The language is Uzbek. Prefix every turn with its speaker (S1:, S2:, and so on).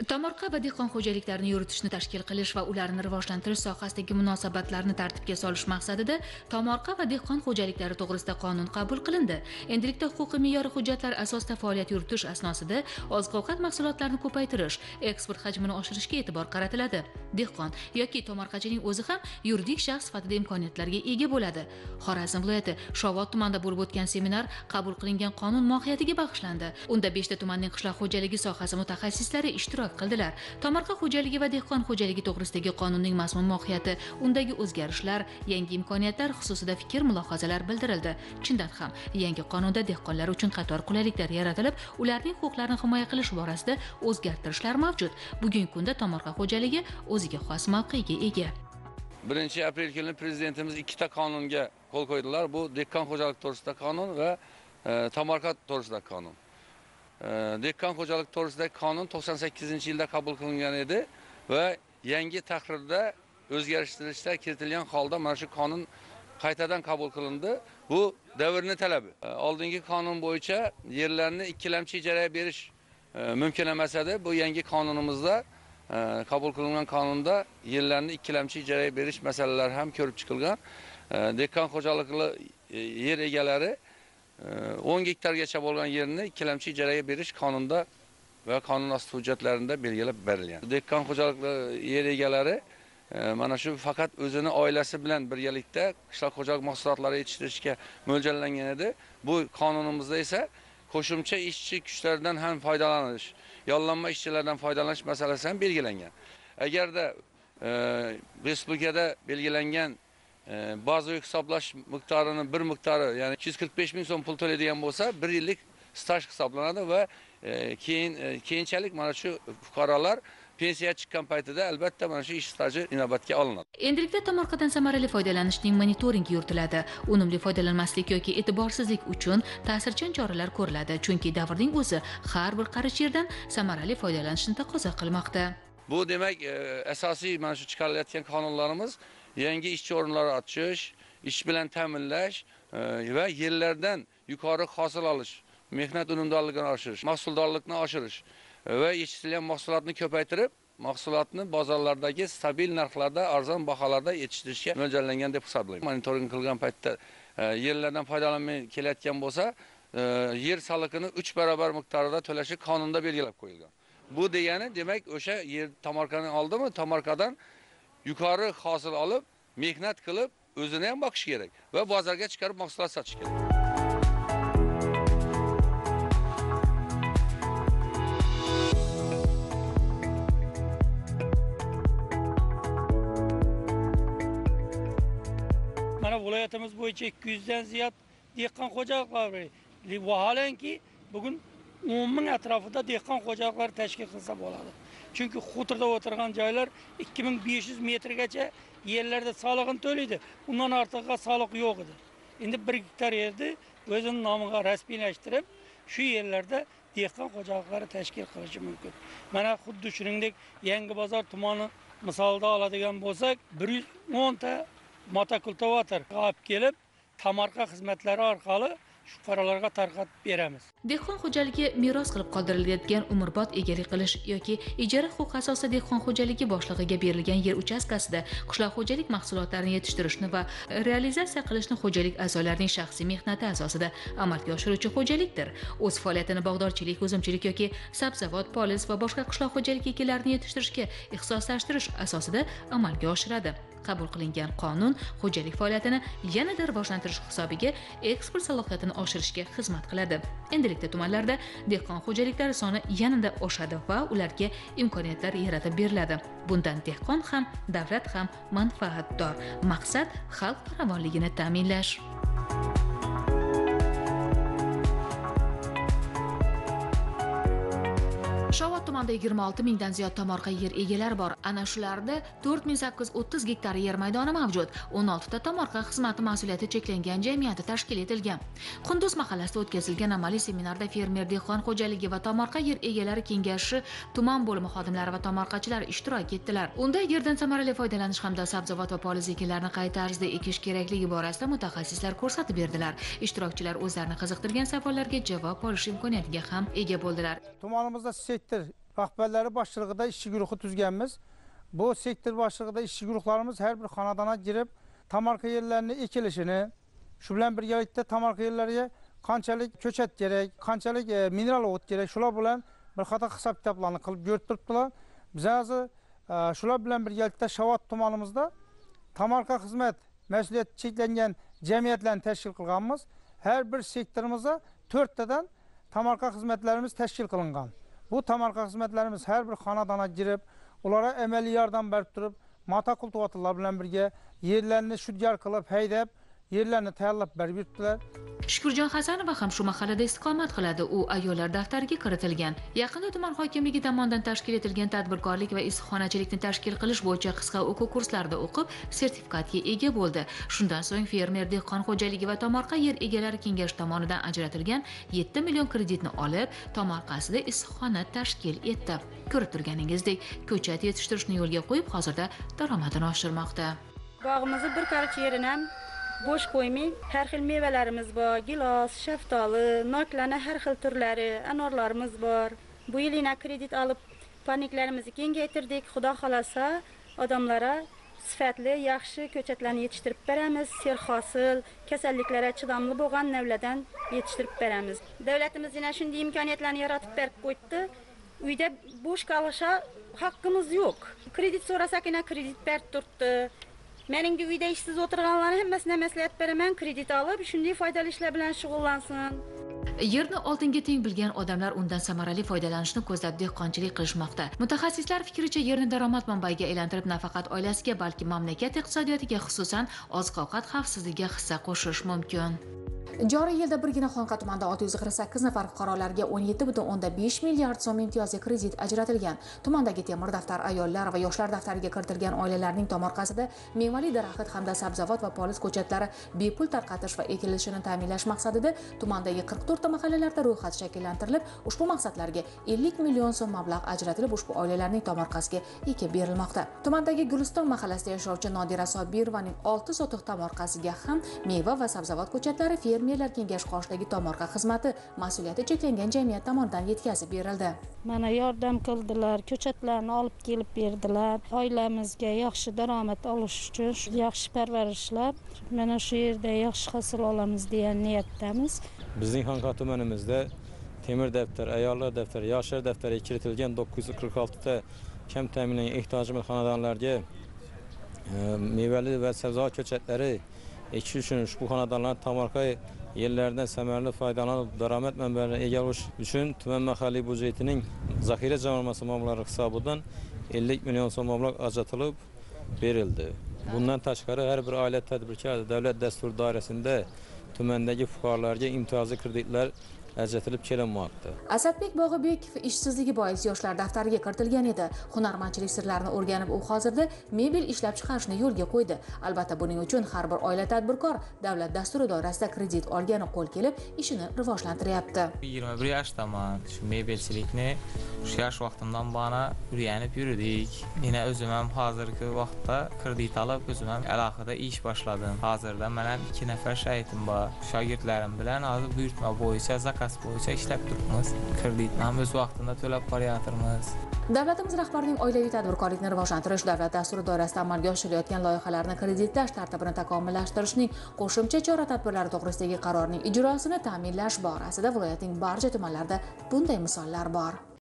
S1: Tomorqa va dehqon xo'jaliklarini yuritishni tashkil qilish va ularni rivojlantirish sohasidagi munosabatlarni tartibga solish maqsadida Tomorqa va dehqon xo'jaliklari to'g'risida qonun qabul qilindi. Endilikda huquqiy me'yoriy hujjatlar asosida faoliyat yuritish asnosida oziq-ovqat mahsulotlarini ko'paytirish, eksport hajmini oshirishga e'tibor qaratiladi. Dehqon yoki tomorqachining o'zi ham yuridik shaxs sifatida imkoniyatlarga ega bo'ladi. Xorazm viloyati Shovot tumanida bo'lib o'tgan seminar qabul qilingan qonun mohiyatiga bag'ishlandi. Unda 5 ta tumanning qishloq xo'jaligi sohasi mutaxassislari ishtirok qildilar. Tomorqa xo'jaligi va dehqon xo'jaligi to'g'risidagi qonunning mazmun mohiyati, undagi o'zgarishlar, yangi imkoniyatlar xususida fikr-mulohazalar bildirildi. Chindan ham yangi qonunda dehqonlar uchun qator qulayliklar yaratilib, ularning huquqlarini himoya qilish borasida o'zgartirishlar mavjud. Bugungi kunda tomorqa xo'jaligi o'ziga xos mavqega ega.
S2: 1-aprel kuni prezidentimiz 2 ta qonunga qo'l qo'ydilar. Bu dehqon xo'jaligi to'g'risidagi qonun va tomorqa to'g'risidagi qonun. Dehqon xo'jaligi to'g'risidagi qonun 98-yilda qabul qilingan edi va yangi tahrirda o'zgartirishlar kiritilgan holda mana shu qonun qaytadan qabul qilindi. Bu davrning talabi. Oldingi qonun bo'yicha yerlarni ikkilamchi ijaraga berish mumkin emas edi. Bu yangi qonunimizda qabul qilingan qonunda yerlarni ikkilamchi ijaraga berish masalalari ham ko'rib chiqilgan. Dehqon xo'jaligi yer egalari 10 gektargacha bo'lgan yerni ikkilamchi ijaraga berish qonunda va qonun asli hujjatlarida belgilab berilgan. Dehqon xo'jaligi yer egalari mana shu faqat o'zini oilasi bilan birgalikda qishloq xo'jalik mahsulotlari yetishtirishga mo'ljallangan edi. Bu qonunimizda esa qo'shimcha ishchi kuchlaridan ham foydalanish, yollanma ishchilardan foydalanish masalasi ham belgilangan. Agarda respublikada belgilangan bazaviy hisoblash miqdorini bir miqdori, ya'ni 245 ming so'm pul to'laydigan bo'lsa, 1 yillik staj hisoblanadi va keyinchalik mana shu fuqarolar pensiya chiqqan paytida albatta mana shu ish staji inobatga olinadi.
S1: Endilikda tomorqadan samarali foydalanishning monitoringi yuritiladi. Unumli foydalanmaslik yoki e'tiborsizlik uchun ta'sirchan choralar ko'riladi, chunki davrning o'zi har bir qarich yerdan samarali foydalanishni taqozo qilmoqda.
S2: Bu demak asosiy mana shu chiqarilayotgan qonunlarimiz yangi ishchi o'rinlari ochish, ish bilan ta'minlash va yerlardan yuqori hosil olish, mehnat unumdorligini oshirish, mahsuldorlikni oshirish va yetishtirilgan mahsulotni ko'paytirib, mahsulotni bozorlardagi stabil narxlarda, arzon baholarda yetishtirishga mo'ljallangan deb hisoblayman. Monitoring qilgan paytda yerlardan foydalanmay kelayotgan bo'lsa, yer soliqini 3 barobar miqdorida to'lashi qonunda belgilab qo'yilgan. Bu degani demak o'sha yer tomorqani oldimi, tomorqadan yuqori hosil olib, mehnat qilib, o'zini ham boqish kerak va bozorga chiqarib mahsulot sotish kerak.
S3: Mana viloyatimiz bo'yicha 200 dan ziyod dehqon xo'jaliklari bor. Vaholanki bugun 10 ming atrofida dehqon xo'jaliklari tashkil qilsa bo'ladi. Chunki xuturda o'tirgan joylar 2500 metrgacha yerlarda solig'ini to'laydi. Undan ortiqqa soliq yo'q edi. Endi 1 gektar yerni o'zining nomiga rasmiylashtirib, shu yerlarda dehqon xo'jaliklari tashkil qilishi mumkin. Mana xuddi shuningdek Yangibozor tumani misolida oladigan bo'lsak, 110 ta motokultivator olib kelib, tomorqa xizmatlari orqali fuqarolarga tarqatib beramiz.
S1: Dehqon xo'jaligi meros qilib qoldirilayotgan umrbod egalik qilish yoki ijara huquqi asosida dehqon xo'jaligi boshlig'iga berilgan yer uchastkasida qishloq xo'jalik mahsulotlarini yetishtirishni va realizatsiya qilishni xo'jalik a'zolarining shaxsiy mehnati asosida amalga oshiruvchi xo'jalikdir. O'z faoliyatini bog'dorchilik, uzumchilik yoki sabzavot, poliz va boshqa qishloq xo'jalik ekinlarini yetishtirishga ixtisoslashtirish asosida amalga oshiradi. Qabul qilingan qonun xo'jalik faoliyatini yanada rivojlantirish hisobiga eksport salohiyatini oshirishga xizmat qiladi. Endilikda tumanlarda dehqon xo'jaliklari soni yanada oshadi va ularga imkoniyatlar yaratib beriladi. Bundan dehqon ham, davlat ham manfaatdor. Maqsad xalq farovonligini ta'minlash. Shovot tumanida 26 mingdan ziyod tomorqa yer egalari bor. Ana shularda 4830 gektar yer maydoni mavjud. 16 ta tomorqa xizmati mas'uliyati cheklangan jamiyati tashkil etilgan. Qunduz mahallasida o'tkazilgan amaliy seminarda fermer dehqon xo'jaligi va tomorqa yer egalari kengashi tuman bo'limi xodimlari va tomorqachilar ishtirok etdilar. Unda yerdan samarali foydalanish hamda sabzavot va poliz ekinlarini qay tarzda ekish kerakligi borasida mutaxassislar ko'rsatib berdilar. Ishtirokchilar o'zlarini qiziqtirgan savollarga javob olish imkoniyatiga ham ega bo'ldilar.
S4: Tumanimizda sektor rahbarları başçılığında işçi guruhu tuzganmiz. Bu sektor başçılığında işçi guruhlarımız her bir xonadona girib, tomorqa yerlerini ekilishini, shu bilan birgalikda tomorqa yerlariga qanchalik ko'chat kerak, qanchalik mineral o't kerak, shular bilan bir qator hisob-kitoblarni qilib ko'rib turibdilar. Biz hozir shular bilan birgalikda Shavot tumanimizda tomorqa xizmat mas'uliyati cheklangan jamiyatlarni tashkil qilganmiz. Her bir sektorimizda 4 tadan tomorqa xizmatlarimiz tashkil qilingan. Bu tomorqa xizmatlarimiz har bir xonadona girib, ulara amaliy yordam berib turib, motokultivatorlar bilan birga yerlarni shudgor qilib, haydab, yerlarni tayyorlab berib yuribdilar.
S1: Shukurjon Hasanova ham shu mahallada istiqomat qiladi. U ayollar daftariga kiritilgan. Yaqinda tuman hokimligi tomonidan tashkil etilgan tadbirkorlik va issiqxonachilikni tashkil qilish bo'yicha qisqa o'quv kurslarida o'qib, sertifikatga ega bo'ldi. Shundan so'ng fermer dehqon xo'jaligi va tomorqa yer egalari kengashi tomonidan ajratilgan 7 million kreditni olib, tomorqasida issiqxona tashkil etdi. Ko'rib turganingizdek, ko'chat yetishtirishni yo'lga qo'yib, hozirda daromadini oshirmoqda.
S5: Bog'imizni bir qarich yerini ham bo'sh qo'ymay, har xil mevalarimiz bor, gilos, shaftoli, noklarni har xil turlari, anorlarimiz bor. Bu yilina kredit olib, paniklarimizni kengaytirdik. Xudo xolasa, odamlara sifatli, yaxshi ko'chatlarni yetishtirib beramiz. Serhosil, kasalliklarga chidamli bo'lgan navlardan yetishtirib beramiz. Davlatimiz yana shunday imkoniyatlarni yaratib berib qo'ydi. Uyda bo'sh qolishga haqqimiz yo'q. Kredit so'rasakina kredit berib turibdi. Meningki uyda ishsiz o'tirganlarni hammasini maslahat beraman, kredit olib, shunday foydali ishlar bilan shug'ullansin.
S1: Yerni oltinga teng bilgan odamlar undan samarali foydalanishni ko'zlab dehqonchilik qilishmoqda. Mutaxassislar fikricha, yerni daromad manbaiga aylantirib, nafaqat oilasiga, balki mamlakat iqtisodiyotiga, xususan oziq-ovqat xavfsizligiga hissa qo'shish mumkin. Joriy yilda birgina Xonqa tumanida 648 nafar fuqarolarga 17,5 milliard so'm imtiyozli kredit ajratilgan. Tumandagi temir daftar, ayollar va yoshlar daftariga kiritilgan oilalarning tomorqasida mevali daraxt hamda sabzavot va poliz ko'chatlari bepul tarqatish va ekilishini ta'minlash maqsadida tumandagi 44 ta mahallalarda ro'yxat shakllantirilib, ushbu maqsadlarga 50 million so'm mablag' ajratilib, ushbu oilalarning tomorqasiga ekib berilmoqda. Tumandagi Guliston mahallasida yashovchi Nodira Sobirovaning 6 sotiq tomorqasiga ham meva va sabzavot ko'chatlari fermerlar kengashi qoshidagi tomorqa xizmati mas'uliyati cheklangan jamiyat tomonidan yetkazib berildi.
S5: Mana yordam qildilar, ko'chatlarni olib kelib berdilar. Oilamizga yaxshi daromad olish uchun yaxshi parvarishlab, mana shu yerda yaxshi hosil olamiz degan niyatdamiz.
S6: Bizning Xonqa tumanimizda temir daftar, ayollar daftari, yoshlar daftariga kiritilgan 946 ta kam ta'minlangan ehtiyojmand xonadonlarga mevali va sabzavot ko'chatlari ekish uchun ushbu xonadonlar tomorqa yerlaridan samarali foydalanib daromad manbalariga ega bo'lish uchun tuman mahalliy byudjetining zaxira jamg'armasi mablag'lari hisobidan 50 million so'm mablag' ajratilib berildi. Bundan tashqari har bir oila tadbirkor davlat dasturi doirasida tumandagi fuqarolarga imtiyozli kreditlar ajratilib kelinmoqda.
S1: Asadbek Bog'ibekov ishsizligi bois yoshlar daftariga kiritilgan edi. Hunarmandchilik sirlarini o'rganib, u hozirda mebel ishlab chiqarishni yo'lga qo'ydi. Albatta, buning uchun har bir oila tadbirkor davlat dasturi doirasida kredit olgani qo'l kelib, ishini rivojlantiryapti.
S7: 21 yoshdaman. Shu mebelchilikni shu yosh vaqtimdan bana o'rganib yurdik. Meni o'zim ham hozirgi vaqtda kredit olib, o'zim ham alohida ish boshladim. Hozirda men 2 nafar shagirdlarim bor. Shogirdlarim bilan hozir buyurtma bo'yicha zakaz bo'yicha ishlab turibmiz. Kreditni ham o'z vaqtida to'lab qo'yayotirmiz.
S1: Davlatimiz rahbarining oilaviy tadbirkorlikni rivojlantirish davlat dasturi doirasida amalga oshirilayotgan loyihalarni kreditlash tartibini takomillashtirishning qo'shimcha chora-tadbirlari to'g'risidagi qarorning ijrosini ta'minlash borasida viloyatning barcha tumanlarida bunday misollar bor.